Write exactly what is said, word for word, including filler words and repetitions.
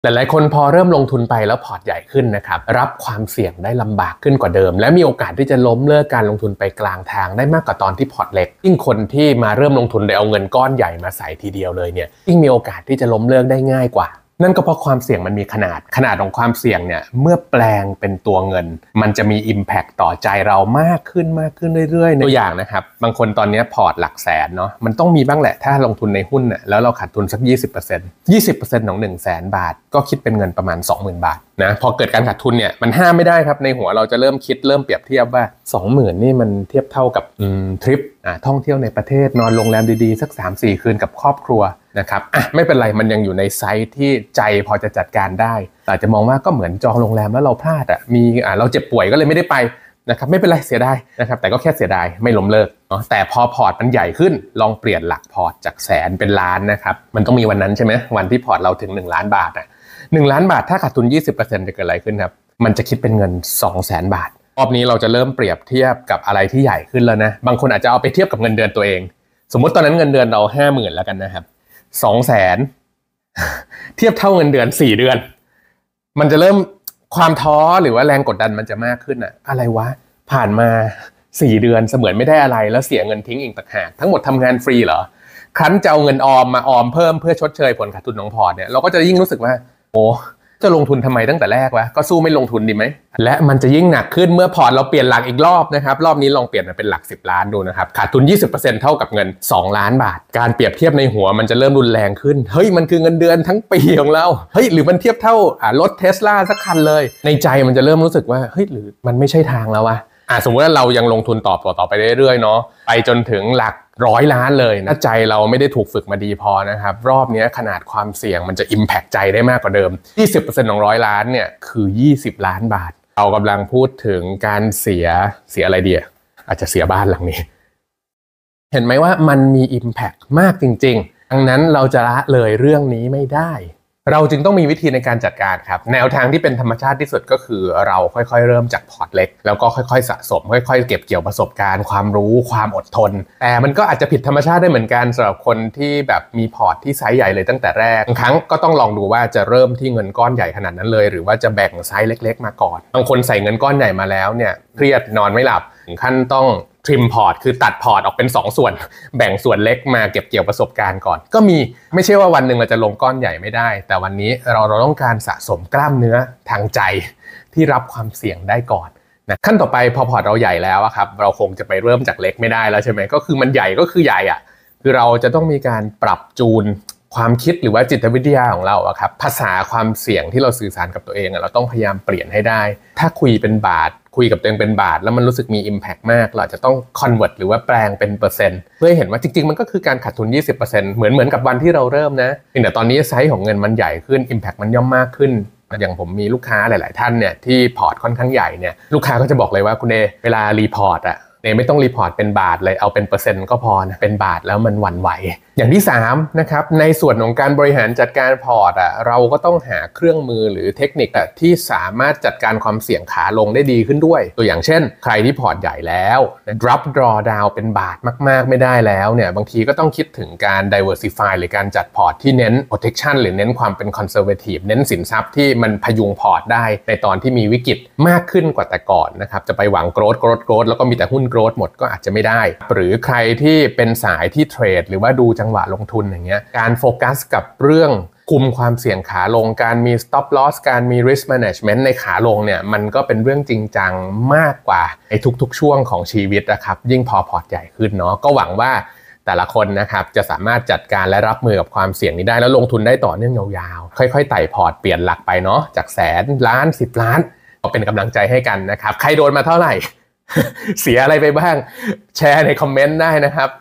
หลายๆคนพอเริ่มลงทุนไปแล้วพอร์ตใหญ่ขึ้นนะครับรับความเสี่ยงได้ลำบากขึ้นกว่าเดิมและมีโอกาสที่จะล้มเลิกการลงทุนไปกลางทางได้มากกว่าตอนที่พอร์ตเล็กยิ่งคนที่มาเริ่มลงทุนโดยเอาเงินก้อนใหญ่มาใส่ทีเดียวเลยเนี่ยยิ่งมีโอกาสที่จะล้มเลิกได้ง่ายกว่านั่นก็เพราะความเสี่ยงมันมีขนาดขนาดของความเสี่ยงเนี่ยเมื่อแปลงเป็นตัวเงินมันจะมี impact ต่อใจเรามากขึ้นมากขึ้นเรื่อยๆตัวอย่างนะครับบางคนตอนนี้พอร์ตหลักแสนเนาะมันต้องมีบ้างแหละถ้าลงทุนในหุ้นน่ะแล้วเราขาดทุนสัก ยี่สิบเปอร์เซ็นต์ ยี่สิบเปอร์เซ็นต์ ของ หนึ่งแสน บาทก็คิดเป็นเงินประมาณ สองหมื่น บาทนะพอเกิดการขาดทุนเนี่ยมันห้ามไม่ได้ครับในหัวเราจะเริ่มคิดเริ่มเปรียบเทียบว่า สองหมื่น นี่มันเทียบเท่ากับอืมทริปอ่าท่องเที่ยวในประเทศนอนโรงแรมดีๆสัก สามสี่ คืนกับครอบครัวนะครับอ่ะไม่เป็นไรมันยังอยู่ในไซส์ที่ใจพอจะจัดการได้แต่จะมองว่าก็เหมือนจองโรงแรมแล้วเราพลาดอ่ะมีอ่าเราเจ็บป่วยก็เลยไม่ได้ไปนะครับไม่เป็นไรเสียดายนะครับแต่ก็แค่เสียดายไม่ล้มเลิกเนาะแต่พอพอร์ตมันใหญ่ขึ้นลองเปลี่ยนหลักพอร์ตจากแสนเป็นล้านนะครับมันต้องมีวันนั้นใช่ไหมวันที่พอร์ตเราถึงหนึ่งล้านบาทอ่ะหนึ่งล้านบาทถ้าขาดทุน ยี่สิบเปอร์เซ็นต์ จะเกิดอะไรขึ้นครับมันจะคิดเป็นเงิน สองแสน บาทรอบนี้เราจะเริ่มเปรียบเทียบกับอะไรที่ใหญ่ขึ้นแล้วนะบางคนอาจจะเอาไปเทียบกับเงินเดือนตัวเองสมมติตอนนั้นเงินเดือนเรา ห้าหมื่น แล้วกันนะครับ สองแสน เทียบเท่าเงินเดือนสี่เดือนมันจะเริ่มความท้อหรือว่าแรงกดดันมันจะมากขึ้นอะอะไรวะผ่านมาสี่เดือนเสมือนไม่ได้อะไรแล้วเสียเงินทิ้งอีกต่างหากทั้งหมดทำงานฟรีเหรอครั้นจะเอาเงินออมมาออมเพิ่มเพื่อชดเชยผลขาดทุนของพอร์ตเนี่ยเราก็จะยิ่งรู้สึกว่าโอ้จะลงทุนทำไมตั้งแต่แรกวะก็สู้ไม่ลงทุนดีไหมและมันจะยิ่งหนักขึ้นเมื่อพอร์ตเราเปลี่ยนหลักอีกรอบนะครับรอบนี้ลองเปลี่ยนมาเป็นหลักสิบล้านดูนะครับขาดทุน ยี่สิบเปอร์เซ็นต์ เท่ากับเงินสองล้านบาทการเปรียบเทียบในหัวมันจะเริ่มรุนแรงขึ้นเฮ้ยมันคือเงินเดือนทั้งปีของเราเฮ้ยหรือมันเทียบเท่าอ่ารถ Tesla สักคันเลยในใจมันจะเริ่มรู้สึกว่าเฮ้ยหรือมันไม่ใช่ทางแล้ววะอ่ะสมมติว่าเรายังลงทุนต่อต่อต่อไปเรื่อยๆเนาะไปจนถึงหลักร้อยล้านเลยนะใจเราไม่ได้ถูกฝึกมาดีพอนะครับรอบนี้ขนาดความเสี่ยงมันจะ impact ใจได้มากกว่าเดิม ยี่สิบเปอร์เซ็นต์ ของร้อยล้านเนี่ยคือยี่สิบล้านบาทเรากำลังพูดถึงการเสียเสียอะไรดีอาจจะเสียบ้านหลังนี้เห็นไหมว่ามันมี impact มากจริงๆดังนั้นเราจะละเลยเรื่องนี้ไม่ได้เราจึงต้องมีวิธีในการจัดการครับแนวทางที่เป็นธรรมชาติที่สุดก็คือเราค่อยๆเริ่มจากพอร์ตเล็กแล้วก็ค่อยๆสะสมค่อยๆเก็บเกี่ยวประสบการณ์ความรู้ความอดทนแต่มันก็อาจจะผิดธรรมชาติได้เหมือนกันสำหรับคนที่แบบมีพอร์ตที่ไซส์ใหญ่เลยตั้งแต่แรกบางครั้งก็ต้องลองดูว่าจะเริ่มที่เงินก้อนใหญ่ขนาดนั้นเลยหรือว่าจะแบ่งไซส์เล็กๆมาก่อนบางคนใส่เงินก้อนใหญ่มาแล้วเนี่ยเครียดนอนไม่หลับถึงขั้นต้องทริมพอร์ตคือตัดพอร์ตออกเป็นสองส่วนแบ่งส่วนเล็กมาเก็บเกี่ยวประสบการณ์ก่อนก็มีไม่ใช่ว่าวันหนึ่งเราจะลงก้อนใหญ่ไม่ได้แต่วันนี้เราเราต้องการสะสมกล้ามเนื้อทางใจที่รับความเสี่ยงได้ก่อนนะขั้นต่อไปพอพอร์ตเราใหญ่แล้วครับเราคงจะไปเริ่มจากเล็กไม่ได้แล้วใช่ไหมก็คือมันใหญ่ก็คือใหญ่อ่ะคือเราจะต้องมีการปรับจูนความคิดหรือว่าจิตวิทยาของเราอะครับภาษาความเสี่ยงที่เราสื่อสารกับตัวเองเราต้องพยายามเปลี่ยนให้ได้ถ้าคุยเป็นบาทคุยกับตัวเองเป็นบาทแล้วมันรู้สึกมี impact มากเราจะต้อง convert หรือว่าแปลงเป็นเปอร์เซ็นต์เพื่อให้เห็นว่าจริงๆมันก็คือการขาดทุน ยี่สิบเปอร์เซ็นต์ เหมือนเหมือนกับวันที่เราเริ่มนะแต่ตอนนี้ไซส์ของเงินมันใหญ่ขึ้น impact มันย่อมมากขึ้นอย่างผมมีลูกค้าหลายๆท่านเนี่ยที่พอร์ตค่อนข้างใหญ่เนี่ยลูกค้าก็จะบอกเลยว่าคุณเอเวลารีพอร์ตอะเนไม่ต้องรีพอร์ตเป็นบาทเลยเอาเป็นเปอร์เซ็นต์ก็พอนะเป็นบาทแล้วมันหวั่นไหวอย่างที่สามนะครับในส่วนของการบริหารจัดการพอร์ตอ่ะเราก็ต้องหาเครื่องมือหรือเทคนิคที่สามารถจัดการความเสี่ยงขาลงได้ดีขึ้นด้วยตัวอย่างเช่นใครที่พอร์ตใหญ่แล้ว drop draw down เป็นบาทมากๆไม่ได้แล้วเนี่ยบางทีก็ต้องคิดถึงการ diversify หรือการจัดพอร์ตที่เน้น protection หรือเน้นความเป็น conservative เน้นสินทรัพย์ที่มันพยุงพอร์ตได้ในตอนที่มีวิกฤตมากขึ้นกว่าแต่ก่อนนะครับจะไปหวัง growth growth growth แล้วก็มีแต่หุ้นโกรธหมดก็อาจจะไม่ได้หรือใครที่เป็นสายที่เทรดหรือว่าดูจังหวะลงทุนอย่างเงี้ยการโฟกัสกับเรื่องคุมความเสี่ยงขาลงการมี stop loss การมี risk management ในขาลงเนี่ยมันก็เป็นเรื่องจริงจังมากกว่าในทุกๆช่วงของชีวิตนะครับยิ่งพอพอร์ตใหญ่ขึ้นเนาะก็หวังว่าแต่ละคนนะครับจะสามารถจัดการและรับมือกับความเสี่ยงนี้ได้แล้วลงทุนได้ต่อเนื่องยาวๆค่อยๆไต่พอร์ตเปลี่ยนหลักไปเนาะจากแสนล้านสิบล้านก็เป็นกำลังใจให้กันนะครับใครโดนมาเท่าไหร่ เสียอะไรไปบ้างแชร์ในคอมเมนต์ได้นะครับ